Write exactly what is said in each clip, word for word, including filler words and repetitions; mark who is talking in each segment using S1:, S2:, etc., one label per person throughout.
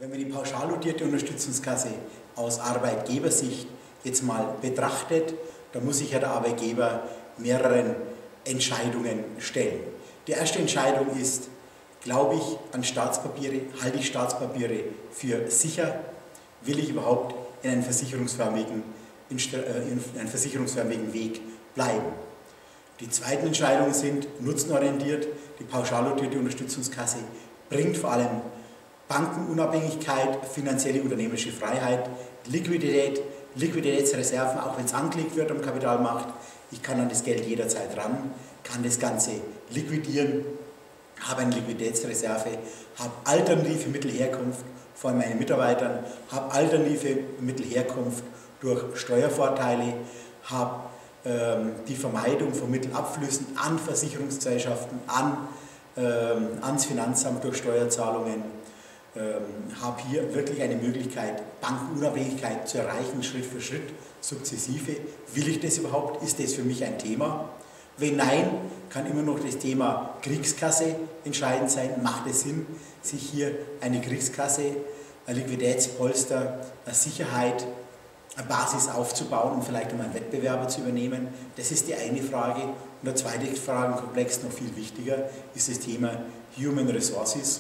S1: Wenn man die pauschal dotierte Unterstützungskasse aus Arbeitgebersicht jetzt mal betrachtet, dann muss sich ja der Arbeitgeber mehreren Entscheidungen stellen. Die erste Entscheidung ist, glaube ich an Staatspapiere, halte ich Staatspapiere für sicher, will ich überhaupt in einen versicherungsförmigen, in einen versicherungsförmigen Weg bleiben. Die zweiten Entscheidungen sind nutzenorientiert. Die pauschal dotierte Unterstützungskasse bringt vor allem Bankenunabhängigkeit, finanzielle unternehmerische Freiheit, Liquidität, Liquiditätsreserven, auch wenn es angelegt wird am Kapitalmarkt. Ich kann an das Geld jederzeit ran, kann das Ganze liquidieren, habe eine Liquiditätsreserve, habe alternative Mittelherkunft von meinen Mitarbeitern, habe alternative Mittelherkunft durch Steuervorteile, habe ähm, die Vermeidung von Mittelabflüssen an Versicherungsgesellschaften, an, ähm, ans Finanzamt durch Steuerzahlungen. Ähm, habe hier wirklich eine Möglichkeit, Bankenunabhängigkeit zu erreichen, Schritt für Schritt, sukzessive. Will ich das überhaupt? Ist das für mich ein Thema? Wenn nein, kann immer noch das Thema Kriegskasse entscheidend sein. Macht es Sinn, sich hier eine Kriegskasse, ein Liquiditätspolster, eine Sicherheit, eine Basis aufzubauen, um vielleicht um einen Wettbewerber zu übernehmen? Das ist die eine Frage. Und der zweite Fragenkomplex, noch viel wichtiger, ist das Thema Human Resources.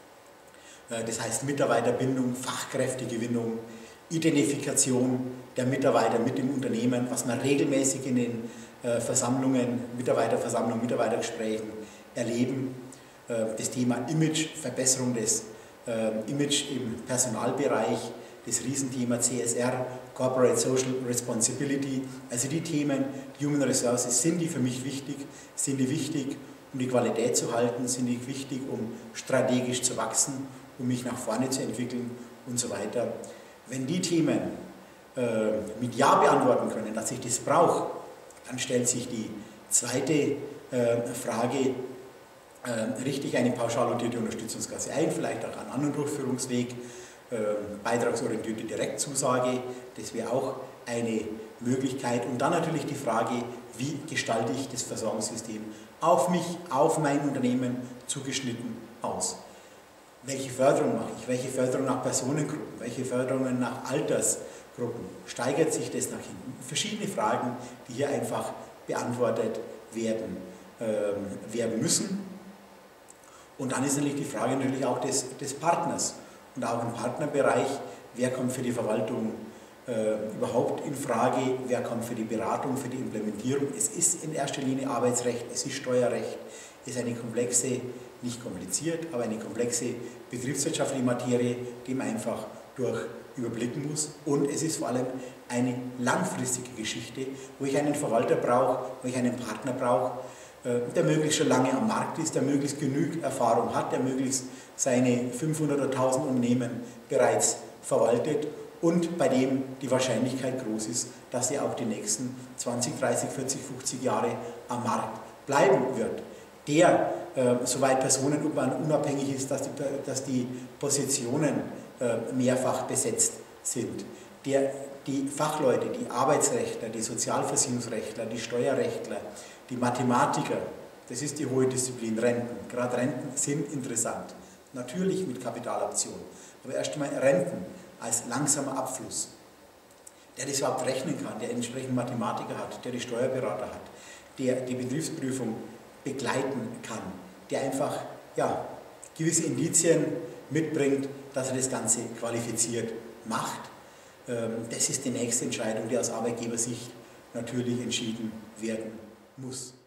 S1: Das heißt Mitarbeiterbindung, Fachkräftegewinnung, Identifikation der Mitarbeiter mit dem Unternehmen, was man regelmäßig in den Versammlungen, Mitarbeiterversammlungen, Mitarbeitergesprächen erleben. Das Thema Image, Verbesserung des Image im Personalbereich, das Riesenthema C S R, Corporate Social Responsibility, also die Themen Human Resources, sind die für mich wichtig, sind die wichtig, um die Qualität zu halten, sind die wichtig, um strategisch zu wachsen, um mich nach vorne zu entwickeln und so weiter. Wenn die Themen äh, mit Ja beantworten können, dass ich das brauche, dann stellt sich die zweite äh, Frage, äh, richte ich eine pauschal dotierte Unterstützungskasse ein, vielleicht auch einen anderen Durchführungsweg, äh, beitragsorientierte Direktzusage, das wäre auch eine Möglichkeit. Und dann natürlich die Frage, wie gestalte ich das Versorgungssystem auf mich, auf mein Unternehmen zugeschnitten aus. Welche Förderung mache ich? Welche Förderung nach Personengruppen? Welche Förderungen nach Altersgruppen? Steigert sich das nach hinten? Verschiedene Fragen, die hier einfach beantwortet werden, äh, werden müssen. Und dann ist natürlich die Frage natürlich auch des, des Partners. Und auch im Partnerbereich, wer kommt für die Verwaltung äh, überhaupt in Frage, wer kommt für die Beratung, für die Implementierung. Es ist in erster Linie Arbeitsrecht, es ist Steuerrecht, es ist eine komplexe, nicht kompliziert, aber eine komplexe betriebswirtschaftliche Materie, die man einfach durch überblicken muss. Und es ist vor allem eine langfristige Geschichte, wo ich einen Verwalter brauche, wo ich einen Partner brauche, der möglichst schon lange am Markt ist, der möglichst genügend Erfahrung hat, der möglichst seine fünfhundert oder tausend Unternehmen bereits verwaltet und bei dem die Wahrscheinlichkeit groß ist, dass er auch die nächsten zwanzig, dreißig, vierzig, fünfzig Jahre am Markt bleiben wird. Der, äh, soweit personenunabhängig unabhängig ist, dass die, dass die Positionen äh, mehrfach besetzt sind. Der, die Fachleute, die Arbeitsrechtler, die Sozialversicherungsrechtler, die Steuerrechtler, die Mathematiker, das ist die hohe Disziplin, Renten. Gerade Renten sind interessant, natürlich mit Kapitaloption, aber erst einmal Renten als langsamer Abfluss. Der das überhaupt rechnen kann, der entsprechend Mathematiker hat, der die Steuerberater hat, der die Betriebsprüfung begleiten kann, der einfach ja, gewisse Indizien mitbringt, dass er das Ganze qualifiziert macht. Das ist die nächste Entscheidung, die aus Arbeitgebersicht natürlich entschieden werden muss.